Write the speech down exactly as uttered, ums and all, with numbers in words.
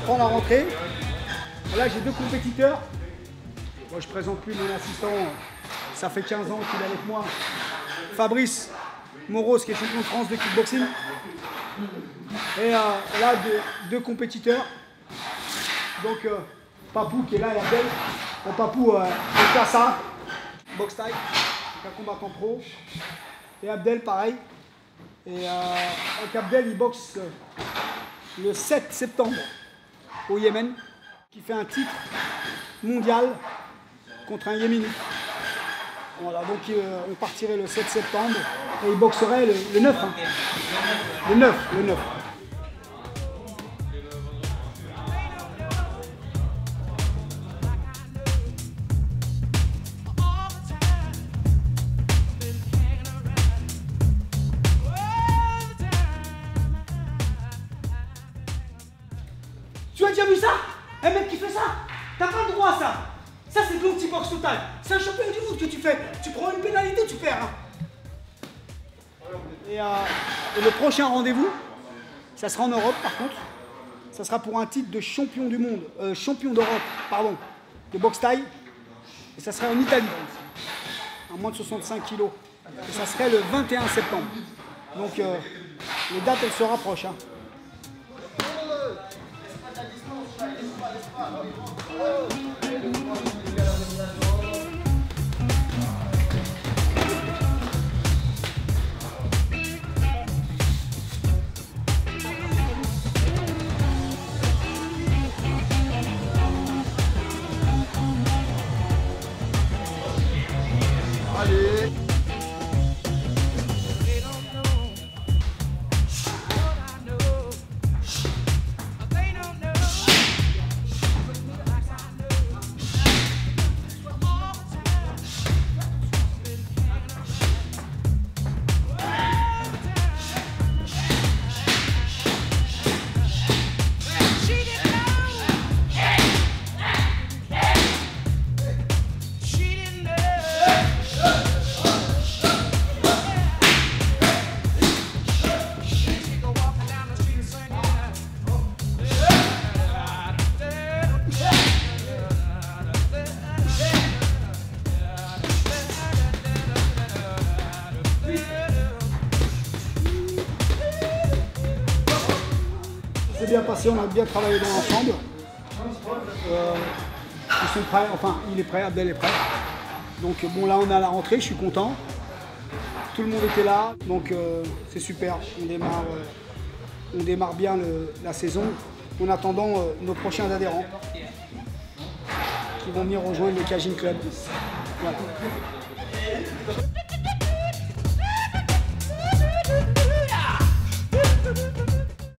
prend la rentrée. Là, j'ai deux compétiteurs. Moi, je ne présente plus mon assistant. Ça fait quinze ans qu'il est avec moi. Fabrice Moros, qui est champion de France de kickboxing. Et euh, là, deux, deux compétiteurs. Donc, euh, Papou qui est là et Abdel. Bon, Papou, euh, il fait ça. Box taille, un combattant pro. Et Abdel, pareil. Et euh, avec Abdel, il boxe euh, le sept septembre au Yémen, qui fait un titre mondial contre un Yéménite. Voilà, donc euh, on partirait le sept septembre et il boxerait le, le neuf. Hein. Le neuf, le neuf. Tu as déjà vu ça? Un mec qui fait ça? T'as pas le droit à ça. Ça, c'est de l'anti-box total. C'est un champion du monde que tu fais. Tu prends une pénalité, tu perds. Hein. Et, euh, et le prochain rendez-vous, ça sera en Europe par contre. Ça sera pour un titre de champion du monde, euh, champion d'Europe, pardon, de boxe taille. Et ça serait en Italie, à moins de soixante-cinq kilos. Et ça serait le vingt et un septembre. Donc euh, les dates, elles se rapprochent. Hein. Allez. C'est bien passé, on a bien travaillé dans l'ensemble. Euh, ils sont prêts, enfin il est prêt, Abdel est prêt. Donc bon là on est à la rentrée, je suis content. Tout le monde était là, donc euh, c'est super. On démarre, euh, on démarre bien le, la saison en attendant euh, nos prochains adhérents qui vont venir rejoindre le Cajun Club. Voilà.